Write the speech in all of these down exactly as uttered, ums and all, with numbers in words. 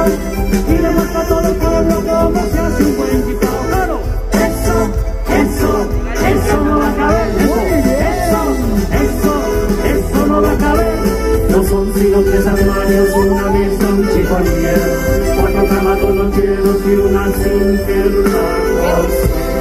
sabe y le muestra a todo el pueblo cómo se hace un buen guitarro. Claro, eso, eso, eso no va a caber. Eso, eso, eso no va a caber. No son sino tres armarios, una mesa, un chifonier, cuatro camas, dos nocheros y una cinquerracos.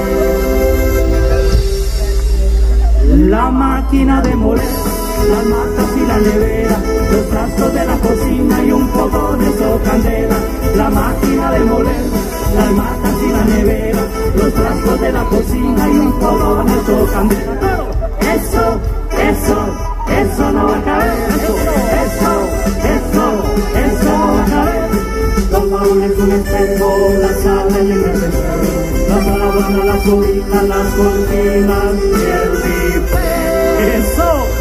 La máquina de moler, las matas y la nevera, los trastos de la cocina y un fogón o candela. La máquina de moler, las matas y la nevera, los trastos de la cocina y un fogón o candela. Claro, eso, eso, eso no va a caber. Eso, eso, eso, eso no va a caber. Los baúles, un espejo, la sala y el necesario, las sábanas, las cobijas, las cortinas y el bifé. Eso.